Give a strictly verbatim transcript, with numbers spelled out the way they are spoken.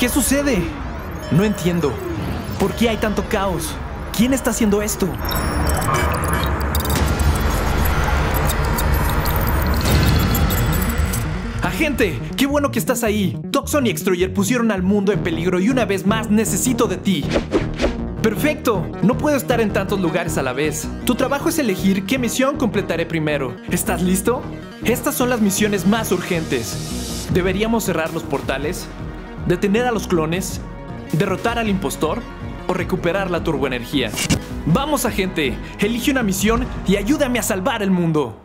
¿Qué sucede? No entiendo. ¿Por qué hay tanto caos? ¿Quién está haciendo esto? Agente, qué bueno que estás ahí. Toxon y Extruyer pusieron al mundo en peligro y una vez más necesito de ti. ¡Perfecto! No puedo estar en tantos lugares a la vez. Tu trabajo es elegir qué misión completaré primero. ¿Estás listo? Estas son las misiones más urgentes. ¿Deberíamos cerrar los portales? ¿Detener a los clones? ¿Derrotar al impostor? ¿O recuperar la turboenergía? ¡Vamos, agente! Elige una misión y ayúdame a salvar el mundo.